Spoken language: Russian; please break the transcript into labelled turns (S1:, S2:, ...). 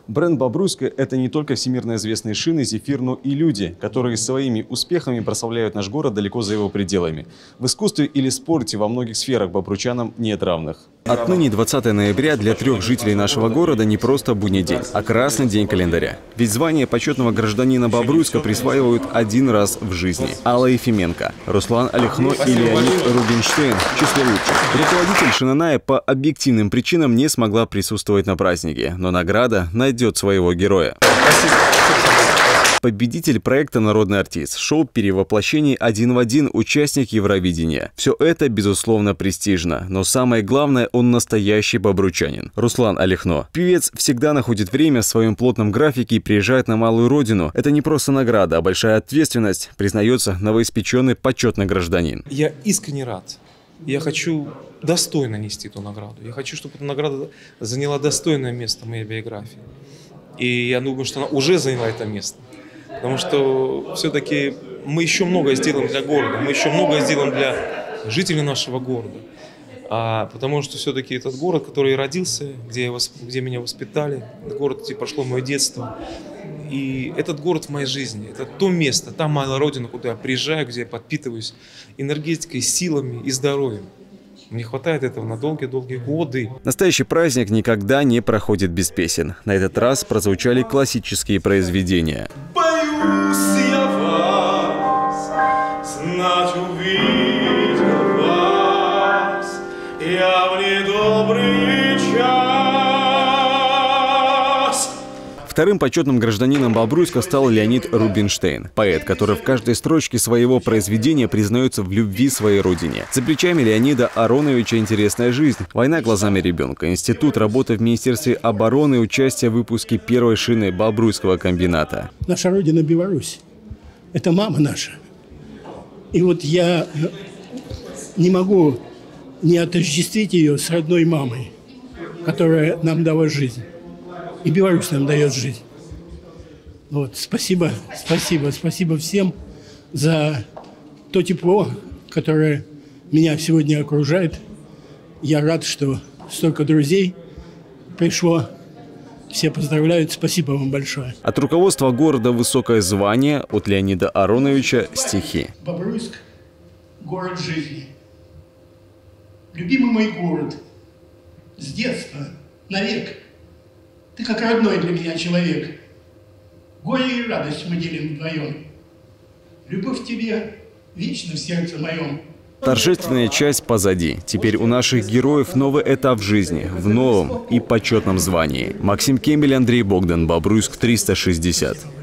S1: Бренд «Бобруйска» – это не только всемирно известные шины, зефир, но и люди, которые своими успехами прославляют наш город далеко за его пределами. В искусстве или спорте во многих сферах бобруйчанам нет равных. Отныне 20 ноября для 3 жителей нашего города не просто будний день, а красный день календаря. Ведь звание почетного гражданина Бобруйска присваивают один раз в жизни. Алла Ефименко, Руслан Алихно и Леонид Рубинштейн в числе лучших. Руководитель Шинаная по объективным причинам не смогла присутствовать на празднике, но награда найдет своего героя. Победитель проекта «Народный артист», шоу «Перевоплощение 1 в 1», участник Евровидения. Все это, безусловно, престижно, но самое главное, он настоящий бобруйчанин. Руслан Алихно. Певец всегда находит время в своем плотном графике и приезжает на малую родину. Это не просто награда, а большая ответственность, признается новоиспеченный почетный гражданин.
S2: Я искренне рад. Я хочу достойно нести эту награду. Я хочу, чтобы эта награда заняла достойное место в моей биографии. И я думаю, что она уже заняла это место. Потому что все-таки мы еще многое сделаем для города, мы еще многое сделаем для жителей нашего города. Потому что все-таки этот город, который я родился, где меня воспитали, город, где прошло мое детство. И этот город в моей жизни, это то место, та моя родина, куда я приезжаю, где я подпитываюсь энергетикой, силами и здоровьем. Мне хватает этого на долгие-долгие годы.
S1: Настоящий праздник никогда не проходит без песен. На этот раз прозвучали классические произведения.
S3: Боюсь я вас, знать увидел вас, я в недобрый час.
S1: Вторым почетным гражданином Бобруйска стал Леонид Рубинштейн, поэт, который в каждой строчке своего произведения признается в любви своей родине. За плечами Леонида Ароновича интересная жизнь. Война глазами ребенка, институт, работа в Министерстве обороны, участие в выпуске первой шины Бобруйского комбината.
S4: Наша родина Беларусь. Это мама наша. И вот я не могу не отождествить ее с родной мамой, которая нам дала жизнь. И Беларусь нам дает жизнь. Вот, спасибо всем за то тепло, которое меня сегодня окружает. Я рад, что столько друзей пришло. Все поздравляют. Спасибо вам большое.
S1: От руководства города высокое звание, от Леонида Ароновича стихи.
S4: Бобруйск – город жизни. Любимый мой город. С детства, навек. Ты как родной для меня человек. Горе и радость мы делим вдвоем. Любовь к тебе вечно в сердце моем.
S1: Торжественная часть позади. Теперь у наших героев новый этап в жизни, в новом и почетном звании. Максим Кембель, Андрей Богдан, Бобруйск 360.